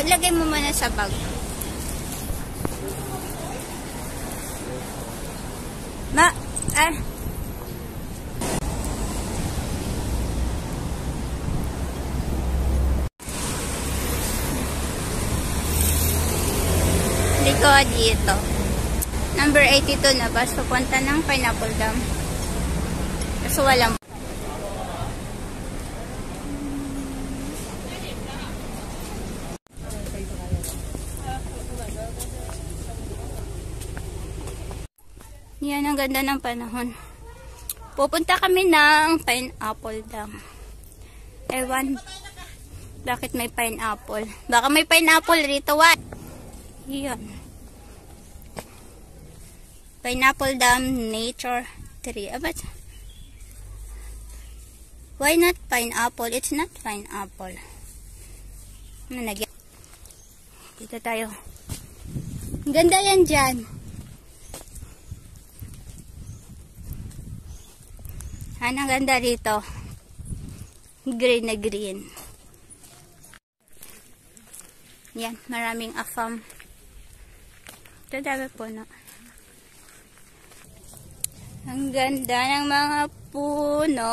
lagay mo muna sa bag. Liko dito. Number 82 na bus papunta ng Pineapple Dam. Kaso walang. Yan, ang ganda ng panahon. Pupunta kami ng Pineapple Dam. Ewan, bakit may pineapple? Baka may pineapple rito, what? Yan. Pineapple Dam Nature Tree. But why not pineapple? It's not pineapple. Dito tayo. Ganda yan dyan. Ang ganda rito. Green na green. Yan, maraming afam. Ito dami po na. Ang ganda ng mga puno.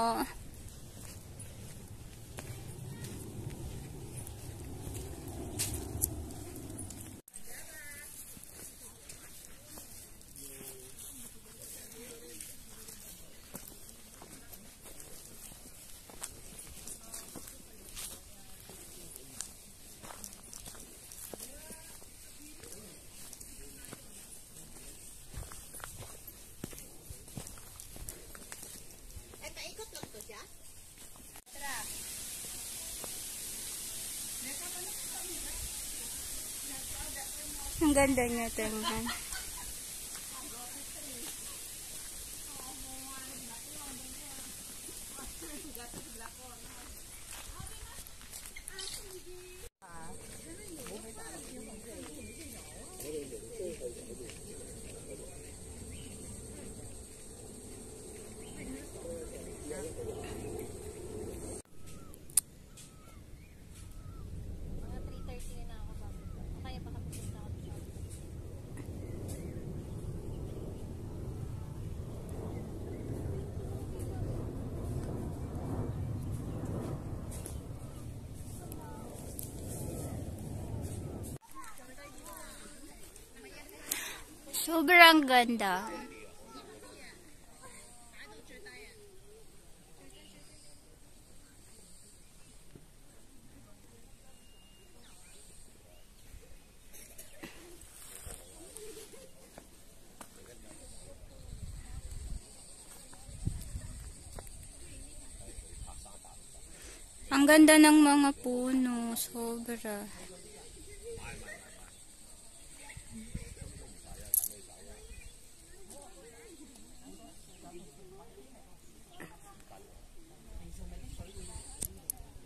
Ang ganda niya tingnan. Sobrang ganda. Ang ganda ng mga puno, sobra.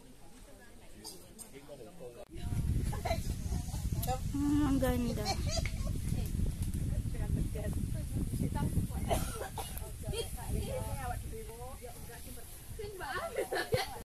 Ang ganda.